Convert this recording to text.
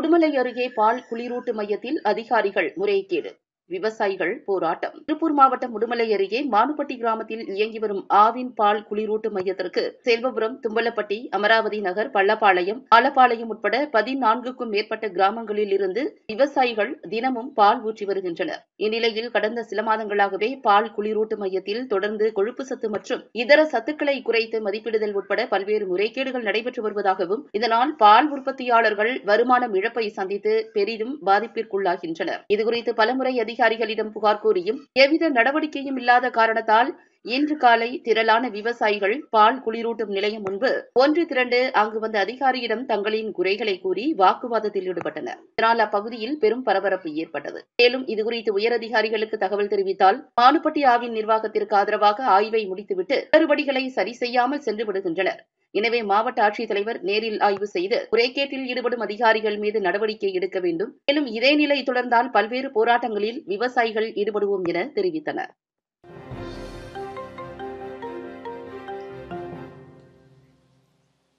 உடுமலை அருகே பால் குளிரூட்டு மையத்தில் அதிகாரிகள் முறைகேடு. விவசாயிகள் போராட்டம். திருப்பூர் மாவட்டம் உடுமலை அருகே மானுப்பட்டி கிராமத்தில் இயங்கி வரும் ஆவின் பால் குளிரூட்டு மையத்திற்கு செல்வபுரம், தும்பலப்பட்டி, அமராவதி நகர், பள்ளப்பாளையம், ஆலப்பாளையம் உட்பட 14க்கும் மேற்பட்ட கிராமங்களில் இருந்து விவசாயிகள் தினமும் பால் ஊற்றி வருகின்றனர். இந்நிலையில் கடந்த சில மாதங்களாகவே பால் குளிரூட்டு மையத்தில் தொடர்ந்து கொழுப்பு சத்து மற்றும் இதர சத்துக்களை குறைத்து மதிப்பிடுதல் உட்பட பல்வேறு முறைகேடுகள் நடைபெற்று வருவதாகவும், இதனால் பால் உற்பத்தியாளர்கள் வருமானம் இழப்பை சந்தித்து பெரிதும் பாதிப்பிற்குள்ளாகின்றனர். இதுகுறித்து பலமுறை அதிகாரிகளிடம் புகார் கூறியும் எவ்வித நடவடிக்கையும் இல்லாத காரணத்தால் இன்று காலை திரளான விவசாயிகள் பால் குளிரூட்டும் நிலையம் முன்பு ஒன்று திரண்டு அங்கு வந்த அதிகாரியிடம் தங்களின் குறைகளை கூறி வாக்குவாதத்தில் ஈடுபட்டனர். இதனால் அப்பகுதியில் பெரும் பரபரப்பு ஏற்பட்டது. மேலும் இதுகுறித்து உயரதிகாரிகளுக்கு தகவல் தெரிவித்தால் மானுப்பட்டி ஆவின் நிர்வாகத்திற்கு ஆதரவாக ஆய்வை முடித்துவிட்டு குளறுபடிகளை சரி செய்யாமல் சென்று விடுகின்றனர். எனவே மாவட்ட ஆட்சித்தலைவர் நேரில் ஆய்வு செய்து முறைகேட்டில் ஈடுபடும் அதிகாரிகள் மீது நடவடிக்கை எடுக்க வேண்டும். மேலும் இதே நிலை தொடர்ந்தால் பல்வேறு போராட்டங்களில் விவசாயிகள் ஈடுபடுவோம் என தெரிவித்தனர்.